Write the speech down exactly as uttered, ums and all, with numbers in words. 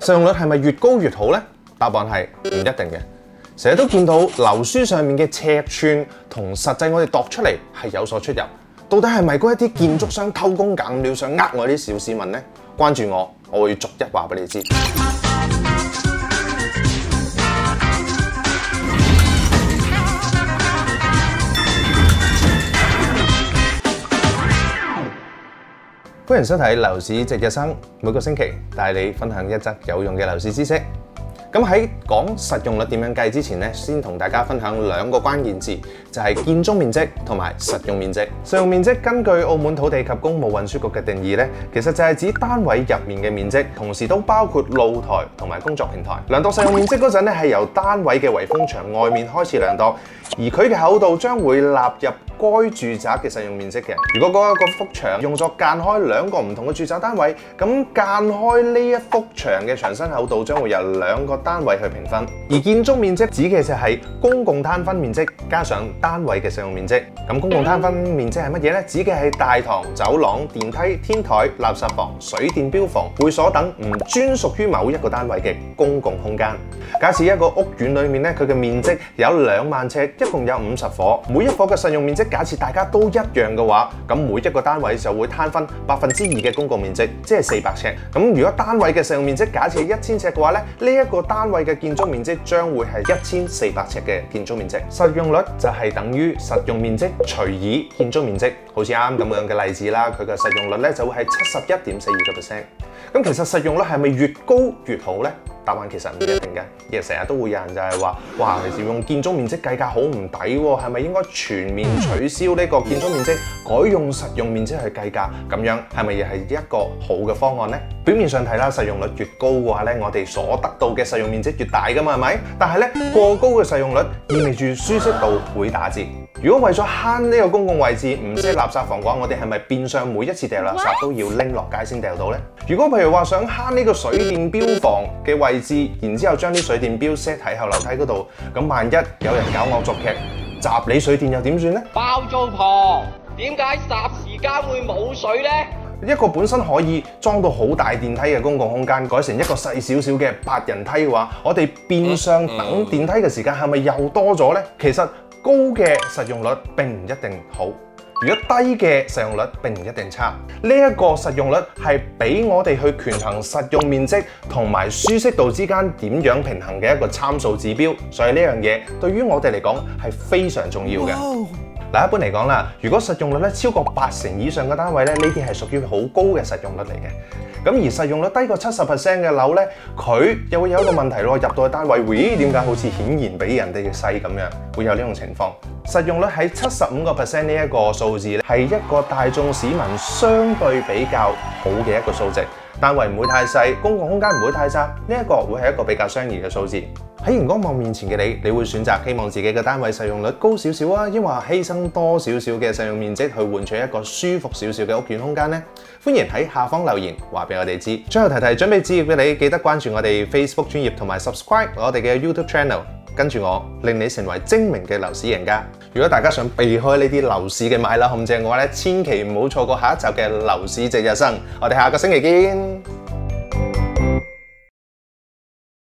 實用率係咪越高越好呢？答案係唔一定嘅。成日都見到樓書上面嘅尺寸同實際我哋度出嚟係有所出入，到底係咪嗰一啲建築商偷工減料想呃我啲小市民呢？關注我，我會逐一話俾你知。歡迎收睇樓市值日生，每個星期帶你分享一則有用嘅樓市知識。咁喺講實用率點樣計之前咧，先同大家分享兩個關鍵字，就係建築面積同埋實用面積。實用面積根據澳門土地及工務運輸局嘅定義咧，其實就係指單位入面嘅面積，同時都包括露台同埋工作平台。量度實用面積嗰陣咧，係由單位嘅圍封牆外面開始量度，而佢嘅厚度將會納入該住宅嘅實用面積嘅。如果嗰一個幅牆用作間開兩個唔同嘅住宅單位，咁間開呢一幅牆嘅牆身厚度將會由兩個單位去平分。而建築面積指嘅就係公共攤分面積加上單位嘅實用面積。咁公共攤分面積係乜嘢呢？指嘅係大堂、走廊、電梯、天台、垃圾房、水電錶房、會所等唔專屬於某一個單位嘅公共空間。假設一個屋苑裏面咧，佢嘅面積有兩萬尺，一共有五十伙，每一伙嘅實用面積假設大家都一樣嘅話，咁每一個單位就會攤分百分之二嘅公共面積，即係四百尺。咁如果單位嘅實用面積假設係一千尺嘅話咧，呢一個單位嘅建築面積將會係一千四百尺嘅建築面積。實用率就係等於實用面積除以建築面積，好似啱咁樣嘅例子啦，佢嘅實用率咧就會係七十一點四二個 percent。咁其實實用率係咪越高越好呢？答案其實唔一定嘅，亦成日都會有人就係話，哇，其實用建築面積計價好唔抵喎，係咪應該全面取消呢個建築面積，改用實用面積去計價？咁樣係咪亦係一個好嘅方案呢？表面上睇啦，實用率越高嘅話咧，我哋所得到嘅實用面積越大噶嘛，係咪？但係咧，過高嘅實用率意味住舒適度會打折。如果為咗慳呢個公共位置唔設垃圾房嘅話，我哋係咪變相每一次掉垃圾都要拎落街先掉到呢？如果譬如話想慳呢個水電錶房嘅位置，然之後將啲水電錶 set 喺後樓梯嗰度，咁萬一有人搞惡作劇，閘你水電又點算呢？ 包租婆，點解霎時間會冇水呢？ 一個本身可以裝到好大電梯嘅公共空間，改成一個細少少嘅八人梯嘅話，我哋變相等電梯嘅時間係咪又多咗呢？其實高嘅實用率並唔一定好，如果低嘅實用率並唔一定差。呢一個實用率係俾我哋去權衡實用面積同埋舒適度之間點樣平衡嘅一個參數指標，所以呢樣嘢對於我哋嚟講係非常重要嘅。嗱，一般嚟講啦，如果實用率咧超過八成以上嘅單位咧，呢啲係屬於好高嘅實用率嚟嘅。咁而實用率低過七十 percent 嘅樓咧，佢又會有一個問題咯，入到去單位，咦，點解好似顯然比人哋嘅細咁樣？會有呢種情況。實用率喺七十五個 percent 呢一個數字咧，係一個大眾市民相對比較好嘅一個數值。單位唔會太細，公共空間唔會太窄，呢一個會係一個比較相宜嘅數字。喺熒光幕面前嘅你，你會選擇希望自己嘅單位實用率高少少啊，抑或犧牲多少少嘅實用面積去換取一個舒服少少嘅屋苑空間呢？歡迎喺下方留言話俾我哋知。最後提提準備置業嘅你，記得關注我哋 Facebook 專頁同埋 subscribe 我哋嘅 YouTube channel， 跟住我令你成為精明嘅樓市贏家。如果大家想避開呢啲樓市嘅買樓陷阱嘅話咧，千祈唔好錯過下一集嘅樓市值日生。我哋下個星期見。